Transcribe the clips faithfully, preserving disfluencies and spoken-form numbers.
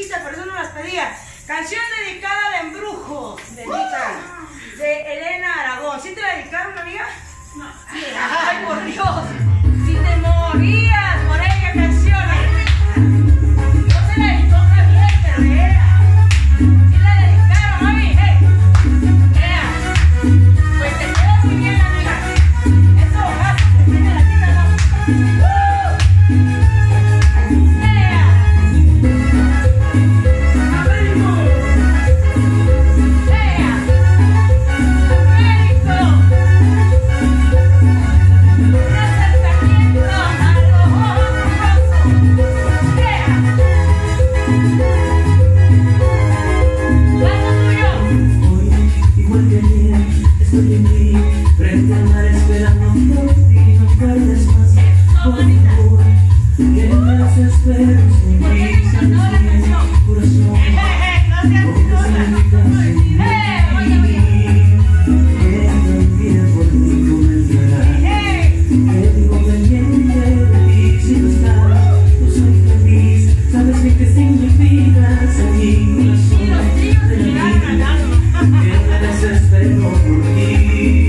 visita, por eso no las pedía. Canción dedicada al embrujo, bendita, de Elena Aragón. ¿Sí te la dedicaron, amiga? No. Sí. Ay, por Dios. Si te morías por ella, canción. No se la dedicó Javier, pero era. Sí la dedicaron, mami. Hey. Ea. Pues te quedó muy bien, amiga. Eso, gato, que tiene la tita, ¿no? ¡Uh! Frente al mar esperando por ti, no tardes más, por favor, que me desespero sin ti, sin ti, corazón, porque significas en mí, que también por ti comenzará, que vivo pendiente de ti, si no estás, no soy feliz, sabes bien qué significas en mi corazón, de mí, que me desespero por ti.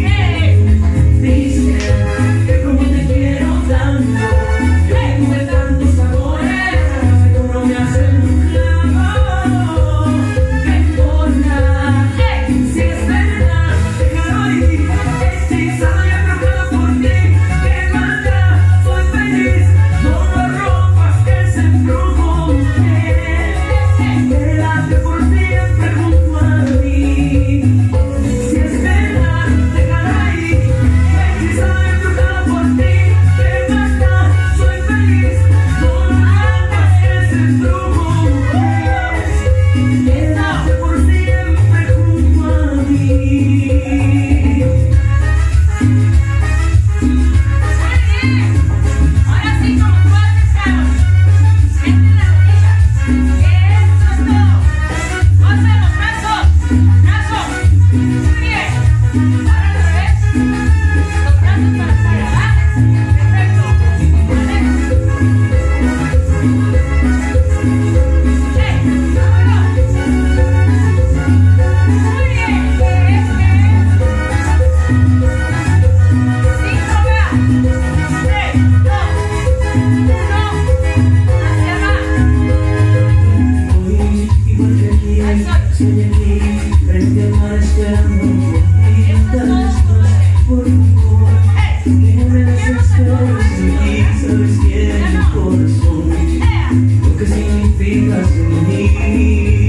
Estoy aquí, frente al mar esperando por ti, no tardes más, por favor, que me desespero sin ti, sabes bien mi corazón, lo que significas en mí.